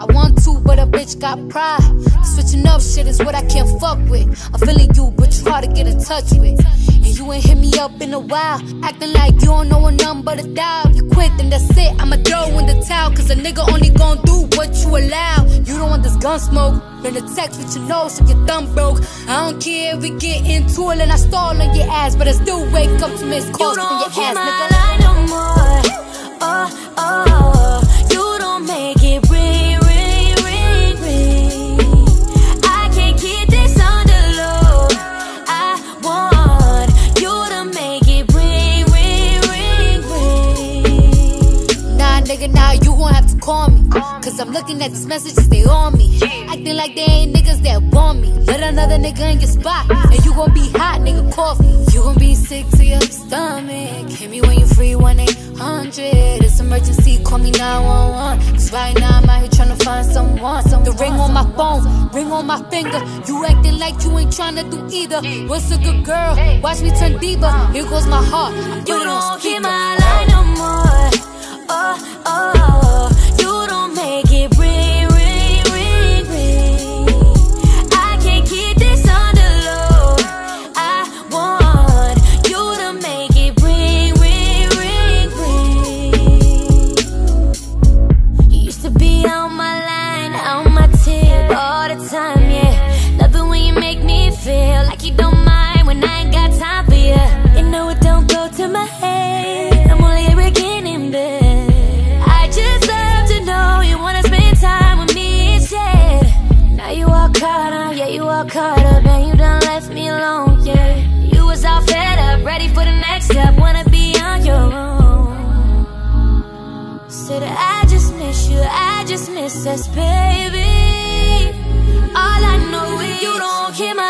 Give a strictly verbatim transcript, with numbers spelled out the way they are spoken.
want to, but a bitch got pride. Switching up shit is what I can't fuck with. I'm feeling you, but you hard to get in touch with. And you ain't hit me up in a while, acting like you don't know a number but a dial. You quit, then that's it, I'ma throw in the towel. Cause a nigga only gon' do what you allow. You don't want this gun smoke, then the text with your nose if your thumb broke. I don't care if we get into it and I stall on your ass, but I still wake up to miss calls from your ass, nigga. You don't keep my line no more. Oh, oh, you don't make it ring, ring, ring, ring. I can't keep this on the low. I want you to make it ring, ring, ring, ring. Nah, nigga, now you gon' have to call me, cause I'm looking at these messages, they on me. Acting like they ain't niggas that want me. Let another nigga in your spot, and you gon' be hot, nigga, coffee. You gon' be sick to your stomach. Hit me when you free, one eight hundred. It's emergency, call me nine one one. Cause right now I'm out here tryna find someone. The ring on my phone, ring on my finger. You acting like you ain't tryna do either. What's a good girl? Watch me turn diva. Here goes my heart, I put You it on don't keep speaker. my line no more. Oh, oh, you don't make it ring, ring, ring, ring. I can't keep this on the low. I want you to make it ring, ring, ring, ring. You used to be on my line, on my tip all the time, yeah. Love it when you make me feel like you don't mind when I ain't got time for you. You know it don't go to my head, I'm only a beginning, babe. I just love to know you wanna spend time with me instead. Now you all caught up, yeah, you all caught up, and you done left me alone, yeah. You was all fed up, ready for the next step, wanna be on your own. Said I just miss you, I just miss us, baby. All I know is you don't keep my